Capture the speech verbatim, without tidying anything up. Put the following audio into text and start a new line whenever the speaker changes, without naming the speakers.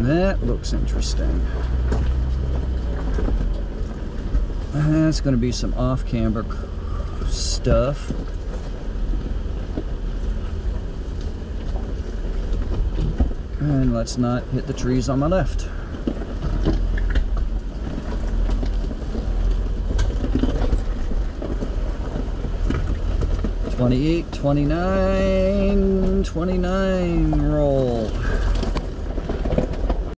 That looks interesting. That's going to be some off-camber stuff. And let's not hit the trees on my left. twenty-eight, twenty-nine, twenty-nine roll.